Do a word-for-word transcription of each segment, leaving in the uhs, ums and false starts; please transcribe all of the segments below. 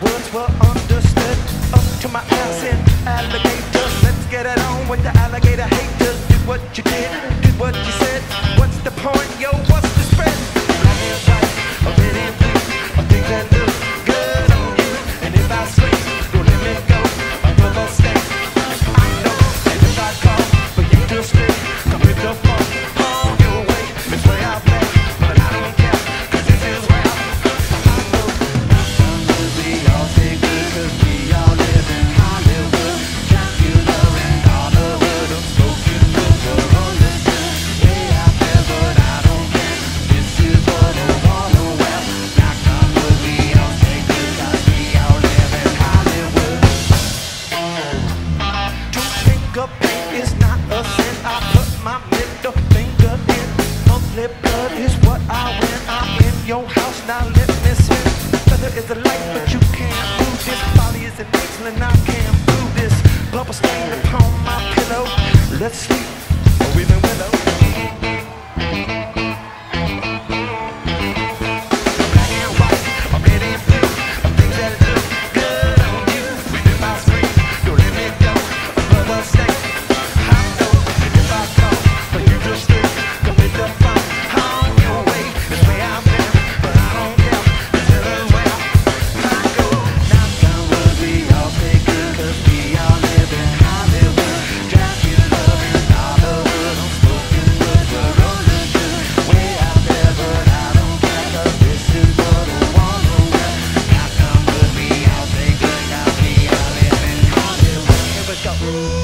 words were understood. Up to my ass in alligators. Let's get it on with the alligator haters. Did what you did, did what you said. What's the point, yo, what's the spread? Black and white, a red and blue, a thing that look good on you. And if I sleep, don't let me go, another step. I know, and if I call for you to stay, come pick the phone, on your way. It's way out there, but I don't care, cause this is rap. I know, sometimes we all say good, cause we all live in Hollywood. Dracula and Hollywood, I'm smoking with the rollers. Way out there, but I don't care, this is what I wanna wear. Knock on wood, we all say good, cause we all live in Hollywood. To think of pain is not a sin. I put my middle finger in. Monthly blood is what I win. I'm in your house, now let me sin. Feather is the light, but you can't do this. Folly is an angel and I can't do this. Bubble stain upon my pillow. Let's sleep, or weeping willow. Black and white, or red and blue, or things that look good on you. When if I scream, don't let me go, another step. I know, and if I call for you to stay, come with the phone, on your way. It's way out there, but I don't care, this is where I go. Knock on wood, we all say good, cause we all live in Hollywood. Dracula and Hollywood, I'm smoking wood, we're rolling good. Way out there, but I don't care, cause this is what I wanna wear. Knock on wood, we all say good, cause we all live in Hollywood. Here we go.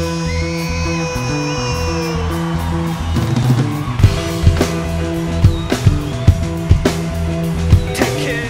Take care.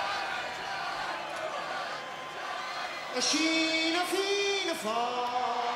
A sheen, a fiend, a fall.